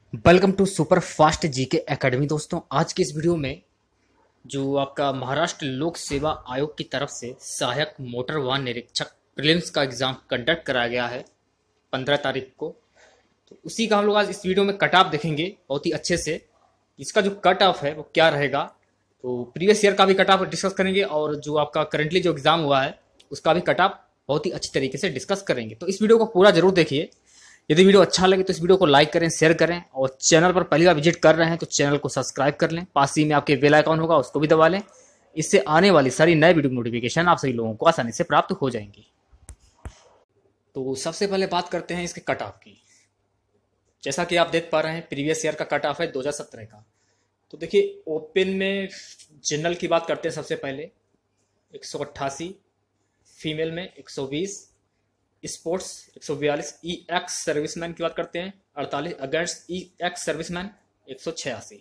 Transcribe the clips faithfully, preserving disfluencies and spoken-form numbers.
Welcome to super fast GK academy. दोस्तों, आज की इस वीडियो में जो आपका महाराष्ट्र लोक सेवा आयोग की तरफ से सहायक मोटर वाहन निरीक्षक प्रीलिम्स का एग्जाम कंडक्ट कराया गया है पंद्रह तारीख को। तो उसी का हम लोग आज इस वीडियो में कट ऑफ देखेंगे बहुत ही अच्छे से। इसका जो कट ऑफ है वो क्या रहेगा, तो प्रीवियस ईयर का भी कट ऑफ डिस्कस करेंगे और जो आपका करंटली जो एग्जाम हुआ है उसका भी कट ऑफ बहुत ही अच्छी तरीके से डिस्कस करेंगे। तो इस वीडियो को पूरा जरूर देखिए। यदि वीडियो अच्छा लगे तो इस वीडियो को लाइक करें, शेयर करें और चैनल पर पहली बार विजिट कर रहे हैं तो चैनल को सब्सक्राइब कर लें। पास ही में आपके बेल आइकॉन होगा, उसको भी दबा लें। इससे आने वाली सारी नए वीडियो नोटिफिकेशन आप सभी लोगों को आसानी से प्राप्त हो जाएंगी। तो सबसे पहले बात करते हैं इसके कट ऑफ की। जैसा कि आप देख पा रहे हैं प्रीवियस ईयर का कट ऑफ है दो हज़ार सत्रह का। तो देखिए, ओपन में जनरल की बात करते हैं सबसे पहले एक सौ अट्ठासी, फीमेल में एक सौ बीस, स्पोर्ट्स एक सौ बयालीस, ई एक्स सर्विसमैन की बात करते हैं अड़तालीस, अगेंस्ट ई एक्स सर्विसमैन एक सौ छियासी।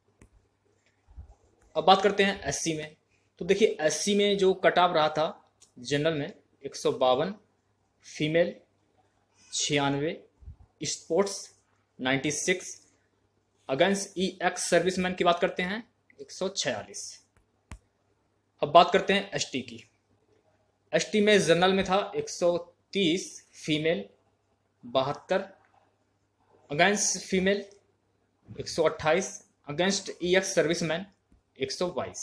अब बात करते हैं एससी में। तो देखिए, एससी में जो कट ऑफ रहा था जनरल में एक सौ बावन, फीमेल छियानवे, स्पोर्ट्स छियानवे, अगेंस्ट ई एक्स सर्विसमैन की बात करते हैं एक सौ छियालीस। अब बात करते हैं एसटी की। एसटी में जनरल में था एक सौ तीस, फीमेल बहत्तर, अगेंस्ट फीमेल एक सौ अट्ठाईस, अगेंस्ट ई एक्स सर्विसमैन एक सौ बाईस।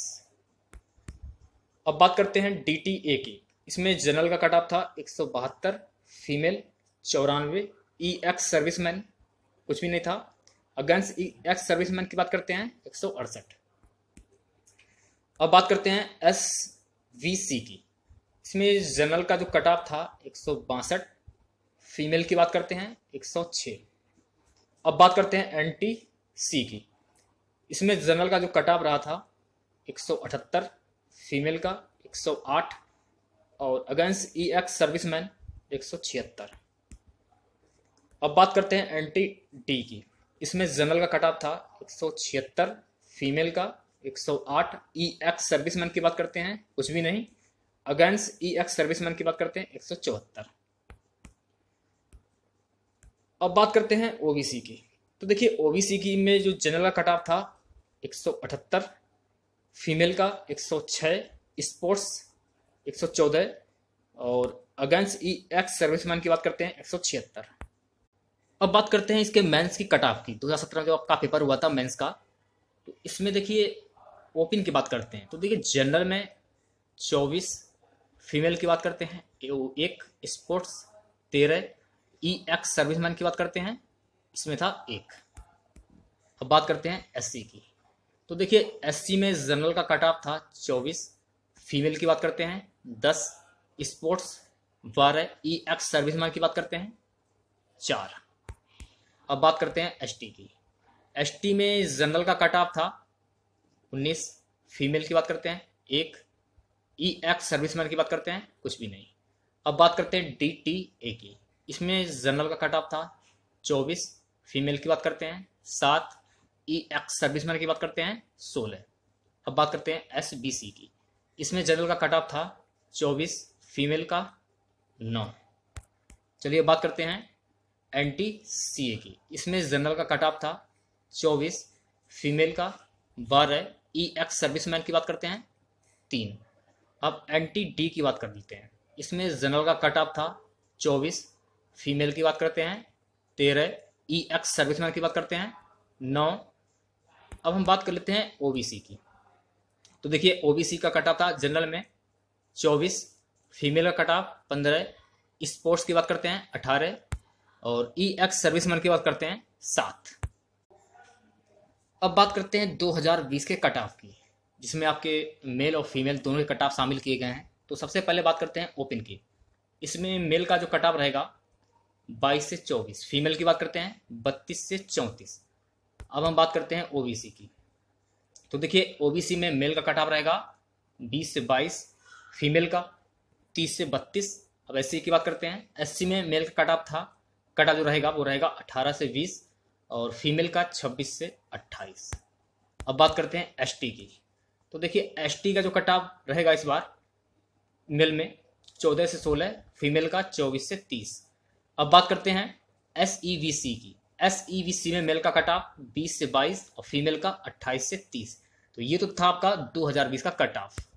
अब बात करते हैं डीटीए की। इसमें जनरल का कट ऑफ था एक सौ बहत्तर, फीमेल चौरानवे, ई एक्स सर्विसमैन कुछ भी नहीं था, अगेंस्ट ई एक्स सर्विसमैन की बात करते हैं एक सौ अड़सठ। अब बात करते हैं एस वी सी की। इसमें जनरल का जो कट ऑफ था एक सौ बासठ, फीमेल की बात करते हैं एक सौ छह। अब बात करते हैं एनटी सी की। इसमें जनरल का जो कट ऑफ रहा था एक सौ अठहत्तर, फीमेल का एक सौ आठ और अगेंस्ट ई एक्स सर्विसमैन एक सौ छिहत्तर। अब बात करते हैं एनटी डी की। इसमें जनरल का कट ऑफ था एक सौ छिहत्तर, फीमेल का एक सौ आठ, ई एक्स सर्विसमैन की बात करते हैं कुछ भी नहीं, अगेंस्ट ई एक्स सर्विसमैन की बात करते हैं एक सौ चौहत्तर। अब बात करते हैं ओबीसी की। तो देखिए, ओबीसी की में जो जनरल का कट ऑफ था एक सौ अठहत्तर, फीमेल का एक सौ छह, स्पोर्ट्स एक सौ चौदह और अगेंस्ट ई एक्स सर्विसमैन की बात करते हैं एक सौ छिहत्तर। अब बात करते हैं इसके मेंस की कट ऑफ की। दो हज़ार सत्रह जो आपका पेपर हुआ था मेंस का, तो इसमें देखिए ओपन की बात करते हैं। तो देखिए, जनरल में चौबीस, फीमेल की बात करते हैं एक, स्पोर्ट्स तेरह, ई एक्स सर्विसमैन की बात करते हैं इसमें था एक। अब बात करते हैं एससी की। तो देखिए, एससी में जनरल का कट ऑफ था चौबीस, फीमेल की बात करते हैं दस, स्पोर्ट्स बारह, ई एक्स सर्विसमैन की बात करते हैं चार। अब बात करते हैं एसटी की। एसटी में जनरल का कट ऑफ था उन्नीस, फीमेल की बात करते हैं एक, ई एक्स सर्विसमैन की बात करते हैं कुछ भी नहीं। अब बात करते हैं डी टी ए की। इसमें जनरल का कट ऑफ था चौबीस, फीमेल की बात करते हैं सात, ई एक्स सर्विसमैन की बात करते हैं सोलह। अब बात करते हैं एस बी सी की। इसमें जनरल का कट ऑफ था चौबीस, फीमेल का नौ। चलिए बात करते हैं एन टी सी ए की। इसमें जनरल का कट ऑफ था चौबीस, फीमेल का बारह, ई एक्स सर्विसमैन की बात करते हैं तीन। अब एंटी डी की बात कर लेते हैं। इसमें जनरल का कट ऑफ था चौबीस, फीमेल की बात करते हैं तेरह, ई एक्स सर्विसमैन की बात करते हैं नौ। अब हम बात कर लेते हैं ओबीसी की। तो देखिए, ओबीसी का कट ऑफ था जनरल में चौबीस, फीमेल का कट ऑफ पंद्रह, स्पोर्ट्स की बात करते हैं अठारह और ई एक्स सर्विसमैन की बात करते हैं सात। अब बात करते हैं दो हज़ार बीस के कट ऑफ की, जिसमें आपके मेल और फीमेल दोनों के कट ऑफ शामिल किए गए हैं। तो सबसे पहले बात करते हैं ओपन की। इसमें मेल का जो कट ऑफ रहेगा बाईस से चौबीस, फीमेल की बात करते हैं बत्तीस से चौंतीस। अब हम बात करते हैं ओबीसी की। तो देखिए, ओबीसी में मेल का कट ऑफ रहेगा बीस से बाईस, फीमेल का तीस से बत्तीस। अब एससी की बात करते हैं। एससी में मेल का कट ऑफ था कट ऑफ जो रहेगा वो रहेगा अठारह से बीस और फीमेल का छब्बीस से अट्ठाईस। अब बात करते हैं एसटी की। तो देखिए, एसटी का जो कट ऑफ रहेगा इस बार मेल में चौदह से सोलह, फीमेल का चौबीस से तीस। अब बात करते हैं एस ई वी सी की। एस ई वी सी में मेल का कट ऑफ बीस से बाईस और फीमेल का अट्ठाईस से तीस। तो ये तो था आपका दो हज़ार बीस का कट ऑफ।